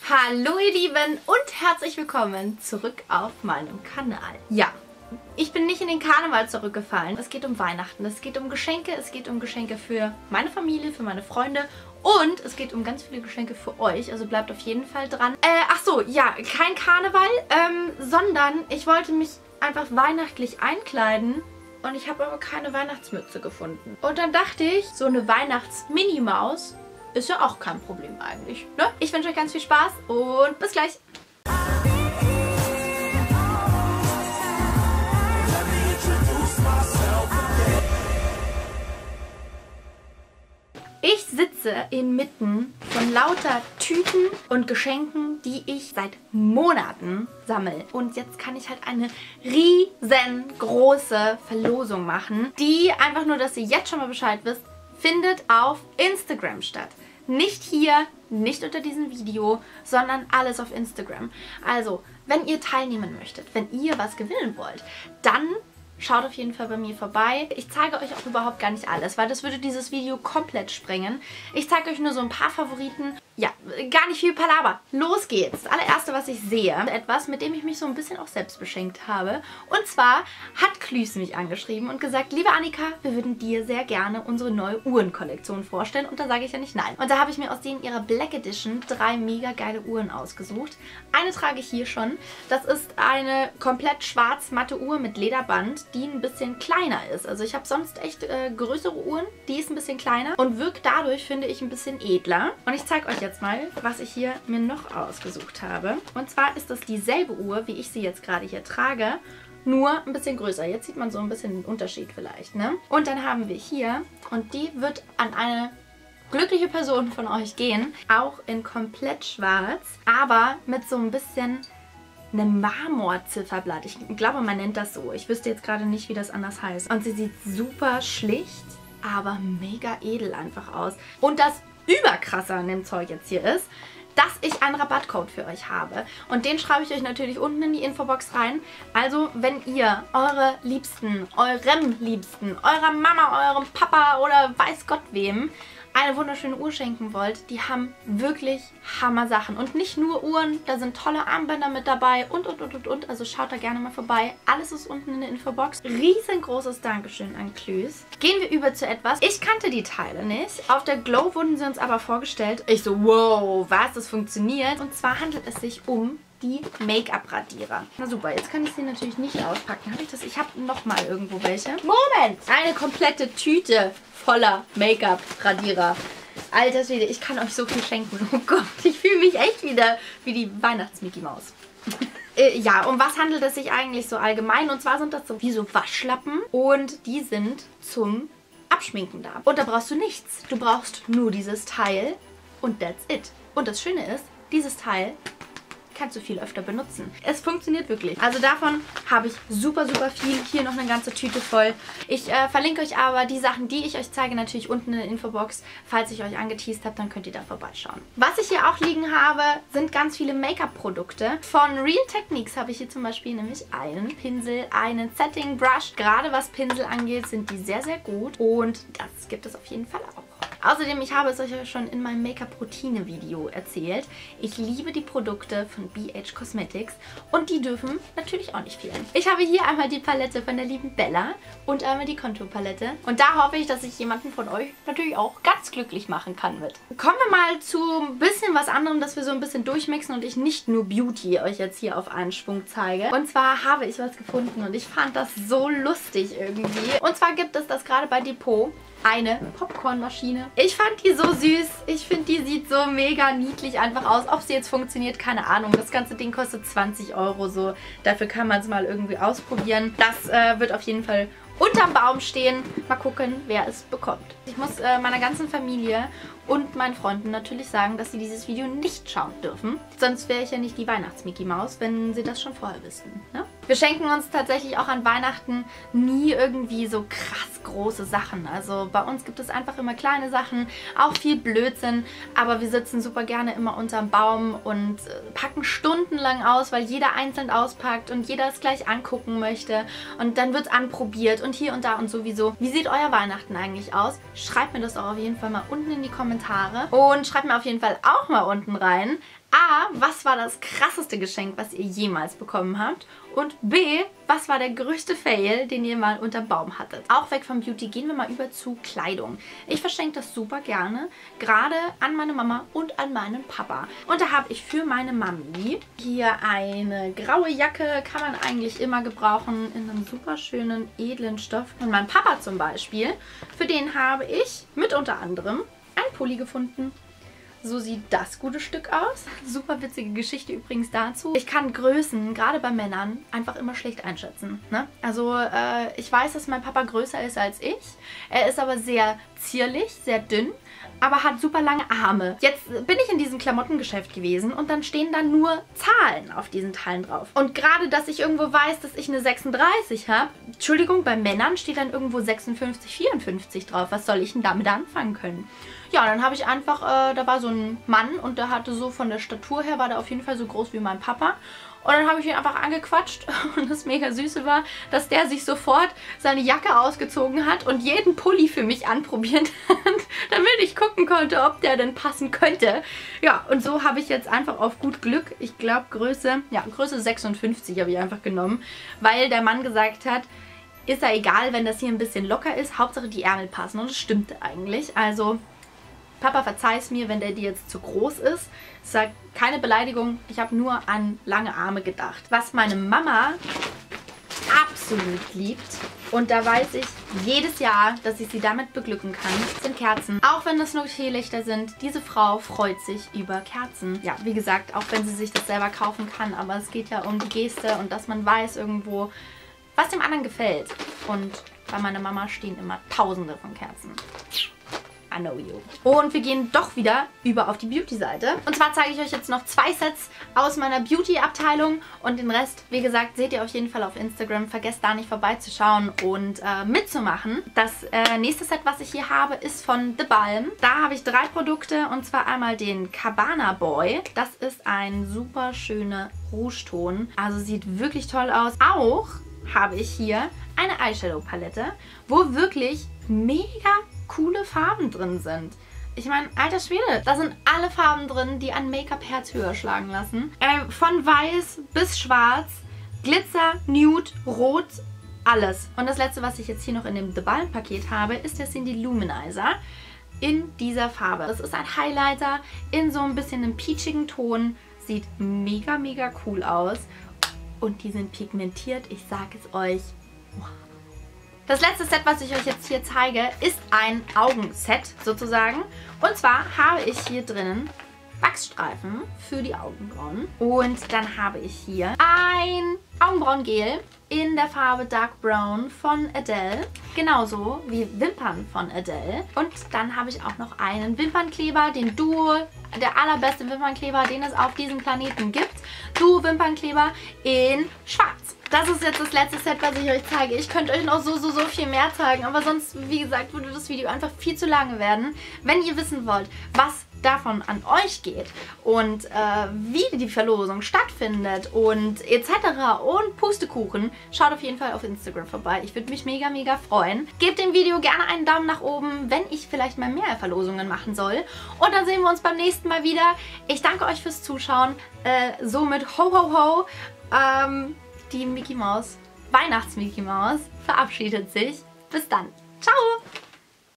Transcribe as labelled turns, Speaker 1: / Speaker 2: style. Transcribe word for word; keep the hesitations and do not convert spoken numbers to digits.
Speaker 1: Hallo ihr Lieben und herzlich willkommen zurück auf meinem Kanal. Ja, ich bin nicht in den Karneval zurückgefallen. Es geht um Weihnachten, es geht um Geschenke, es geht um Geschenke für meine Familie, für meine Freunde und es geht um ganz viele Geschenke für euch. Also bleibt auf jeden Fall dran. Äh, ach so, ja, kein Karneval, ähm, sondern ich wollte mich einfach weihnachtlich einkleiden. Und ich habe aber keine Weihnachtsmütze gefunden. Und dann dachte ich, so eine Weihnachts-Mini-Maus ist ja auch kein Problem eigentlich, ne? Ich wünsche euch ganz viel Spaß und bis gleich. Ich sitze inmitten von lauter Tüten und Geschenken, die ich seit Monaten sammle. Und jetzt kann ich halt eine riesengroße Verlosung machen, die einfach nur, dass ihr jetzt schon mal Bescheid wisst, findet auf Instagram statt. Nicht hier, nicht unter diesem Video, sondern alles auf Instagram. Also, wenn ihr teilnehmen möchtet, wenn ihr was gewinnen wollt, dann schaut auf jeden Fall bei mir vorbei. Ich zeige euch auch überhaupt gar nicht alles, weil das würde dieses Video komplett sprengen. Ich zeige euch nur so ein paar Favoriten. Ja, gar nicht viel Palaver. Los geht's. Das allererste, was ich sehe, etwas, mit dem ich mich so ein bisschen auch selbst beschenkt habe. Und zwar hat Klüß mich angeschrieben und gesagt, liebe Annika, wir würden dir sehr gerne unsere neue Uhrenkollektion vorstellen. Und da sage ich ja nicht nein. Und da habe ich mir aus denen ihrer Black Edition drei mega geile Uhren ausgesucht. Eine trage ich hier schon. Das ist eine komplett schwarz matte Uhr mit Lederband, die ein bisschen kleiner ist. Also ich habe sonst echt äh, größere Uhren. Die ist ein bisschen kleiner und wirkt dadurch, finde ich, ein bisschen edler. Und ich zeige euch jetzt mal, was ich hier mir noch ausgesucht habe. Und zwar ist das dieselbe Uhr, wie ich sie jetzt gerade hier trage, nur ein bisschen größer. Jetzt sieht man so ein bisschen den Unterschied vielleicht, ne? Und dann haben wir hier, und die wird an eine glückliche Person von euch gehen, auch in komplett schwarz, aber mit so ein bisschen einem Marmorzifferblatt. Ich glaube, man nennt das so. Ich wüsste jetzt gerade nicht, wie das anders heißt. Und sie sieht super schlicht, aber mega edel einfach aus. Und das Überkrasser an dem Zeug jetzt hier ist, dass ich einen Rabattcode für euch habe. Und den schreibe ich euch natürlich unten in die Infobox rein. Also, wenn ihr eure Liebsten, eurem Liebsten, eurer Mama, eurem Papa oder weiß Gott wem eine wunderschöne Uhr schenken wollt, die haben wirklich Hammer-Sachen. Und nicht nur Uhren, da sind tolle Armbänder mit dabei und, und, und, und, und. Also schaut da gerne mal vorbei. Alles ist unten in der Infobox. Riesengroßes Dankeschön an Klüß. Gehen wir über zu etwas. Ich kannte die Teile nicht. Auf der Glow wurden sie uns aber vorgestellt. Ich so, wow, was, das funktioniert. Und zwar handelt es sich um die Make-up-Radierer. Na super, jetzt kann ich sie natürlich nicht auspacken. Habe ich das? Ich habe noch mal irgendwo welche. Moment! Eine komplette Tüte voller Make-up-Radierer. Alter Schwede, ich kann euch so viel schenken. Oh Gott, ich fühle mich echt wieder wie die Weihnachts-Mickey-Maus. äh, ja, um was handelt es sich eigentlich so allgemein? Und zwar sind das so wie so Waschlappen und die sind zum Abschminken da. Und da brauchst du nichts. Du brauchst nur dieses Teil und that's it. Und das Schöne ist, dieses Teil kannst du viel öfter benutzen. Es funktioniert wirklich. Also davon habe ich super, super viel. Hier noch eine ganze Tüte voll. Ich äh, verlinke euch aber die Sachen, die ich euch zeige, natürlich unten in der Infobox. Falls ich euch angeteased habe, dann könnt ihr da vorbeischauen. Was ich hier auch liegen habe, sind ganz viele Make-up-Produkte. Von Real Techniques habe ich hier zum Beispiel nämlich einen Pinsel, einen Setting Brush. Gerade was Pinsel angeht, sind die sehr, sehr gut. Und das gibt es auf jeden Fall auch. Außerdem, ich habe es euch ja schon in meinem Make-up-Routine-Video erzählt. Ich liebe die Produkte von B H Cosmetics und die dürfen natürlich auch nicht fehlen. Ich habe hier einmal die Palette von der lieben Bella und einmal die Contour-Palette. Und da hoffe ich, dass ich jemanden von euch natürlich auch ganz glücklich machen kann mit. Kommen wir mal zu ein bisschen was anderem, dass wir so ein bisschen durchmixen und ich nicht nur Beauty euch jetzt hier auf einen Schwung zeige. Und zwar habe ich was gefunden und ich fand das so lustig irgendwie. Und zwar gibt es das gerade bei Depot. Eine Popcornmaschine. Ich fand die so süß. Ich finde, die sieht so mega niedlich einfach aus. Ob sie jetzt funktioniert, keine Ahnung. Das ganze Ding kostet zwanzig Euro so. Dafür kann man es mal irgendwie ausprobieren. Das äh, wird auf jeden Fall unterm Baum stehen. Mal gucken, wer es bekommt. Ich muss äh, meiner ganzen Familie und meinen Freunden natürlich sagen, dass sie dieses Video nicht schauen dürfen. Sonst wäre ich ja nicht die Weihnachts-Mickey-Maus, wenn sie das schon vorher wüssten. Ne? Wir schenken uns tatsächlich auch an Weihnachten nie irgendwie so krass große Sachen. Also bei uns gibt es einfach immer kleine Sachen, auch viel Blödsinn. Aber wir sitzen super gerne immer unterm Baum und äh, packen stundenlang aus, weil jeder einzeln auspackt und jeder es gleich angucken möchte. Und dann wird es anprobiert und hier und da und sowieso. Wie sieht euer Weihnachten eigentlich aus? Schreibt mir das auch auf jeden Fall mal unten in die Kommentare. Und schreibt mir auf jeden Fall auch mal unten rein, A, was war das krasseste Geschenk, was ihr jemals bekommen habt? Und B, was war der größte Fail, den ihr mal unterm Baum hattet? Auch weg vom Beauty gehen wir mal über zu Kleidung. Ich verschenke das super gerne, gerade an meine Mama und an meinen Papa. Und da habe ich für meine Mami hier eine graue Jacke, kann man eigentlich immer gebrauchen, in einem super schönen, edlen Stoff. Und mein Papa zum Beispiel, für den habe ich mit unter anderem einen Pulli gefunden. So sieht das gute Stück aus. Super witzige Geschichte übrigens dazu. Ich kann Größen, gerade bei Männern, einfach immer schlecht einschätzen. Ne? Also äh, ich weiß, dass mein Papa größer ist als ich. Er ist aber sehr zierlich, sehr dünn, aber hat super lange Arme. Jetzt bin ich in diesem Klamottengeschäft gewesen und dann stehen da nur Zahlen auf diesen Teilen drauf. Und gerade, dass ich irgendwo weiß, dass ich eine sechsunddreißig habe, Entschuldigung, bei Männern steht dann irgendwo sechsundfünfzig, vierundfünfzig drauf. Was soll ich denn damit anfangen können? Ja, dann habe ich einfach, äh, da war so ein Mann und der hatte so von der Statur her, war der auf jeden Fall so groß wie mein Papa. Und dann habe ich ihn einfach angequatscht und das mega Süße war, dass der sich sofort seine Jacke ausgezogen hat und jeden Pulli für mich anprobiert hat, damit ich gucken konnte, ob der denn passen könnte. Ja, und so habe ich jetzt einfach auf gut Glück, ich glaube Größe, ja, Größe sechsundfünfzig habe ich einfach genommen, weil der Mann gesagt hat, ist ja egal, wenn das hier ein bisschen locker ist, Hauptsache die Ärmel passen. Und das stimmte eigentlich. Also Papa, verzeih's mir, wenn der dir jetzt zu groß ist. Ich sage keine Beleidigung, ich habe nur an lange Arme gedacht. Was meine Mama absolut liebt, und da weiß ich jedes Jahr, dass ich sie damit beglücken kann, sind Kerzen. Auch wenn das nur Teelichter sind, diese Frau freut sich über Kerzen. Ja, wie gesagt, auch wenn sie sich das selber kaufen kann, aber es geht ja um die Geste und dass man weiß irgendwo, was dem anderen gefällt. Und bei meiner Mama stehen immer Tausende von Kerzen. I know you. Und wir gehen doch wieder über auf die Beauty-Seite. Und zwar zeige ich euch jetzt noch zwei Sets aus meiner Beauty-Abteilung und den Rest, wie gesagt, seht ihr auf jeden Fall auf Instagram. Vergesst da nicht vorbeizuschauen und äh, mitzumachen. Das äh, nächste Set, was ich hier habe, ist von The Balm. Da habe ich drei Produkte und zwar einmal den Cabana Boy. Das ist ein super schöner Rougeton. Also sieht wirklich toll aus. Auch habe ich hier eine Eyeshadow-Palette, wo wirklich mega coole Farben drin sind. Ich meine, alter Schwede, da sind alle Farben drin, die ein Make-up-Herz höher schlagen lassen. Äh, von weiß bis schwarz, Glitzer, Nude, Rot, alles. Und das letzte, was ich jetzt hier noch in dem The Balm-Paket habe, ist der Cindy Luminizer in dieser Farbe. Das ist ein Highlighter in so ein bisschen einem peachigen Ton. Sieht mega, mega cool aus. Und die sind pigmentiert, ich sage es euch. Wow. Das letzte Set, was ich euch jetzt hier zeige, ist ein Augenset sozusagen. Und zwar habe ich hier drinnen Wachsstreifen für die Augenbrauen. Und dann habe ich hier ein Augenbrauengel in der Farbe Dark Brown von Adele. Genauso wie Wimpern von Adele. Und dann habe ich auch noch einen Wimpernkleber, den Duo, der allerbeste Wimpernkleber, den es auf diesem Planeten gibt. Duo Wimpernkleber in schwarz. Das ist jetzt das letzte Set, was ich euch zeige. Ich könnte euch noch so, so, so viel mehr zeigen, aber sonst, wie gesagt, würde das Video einfach viel zu lange werden. Wenn ihr wissen wollt, was davon an euch geht und äh, wie die Verlosung stattfindet und et cetera und Pustekuchen, schaut auf jeden Fall auf Instagram vorbei. Ich würde mich mega, mega freuen. Gebt dem Video gerne einen Daumen nach oben, wenn ich vielleicht mal mehr Verlosungen machen soll. Und dann sehen wir uns beim nächsten Mal wieder. Ich danke euch fürs Zuschauen. Äh, somit ho, ho, ho. Ähm, die Mickey Maus, Weihnachts-Mickey Maus, verabschiedet sich. Bis dann. Ciao!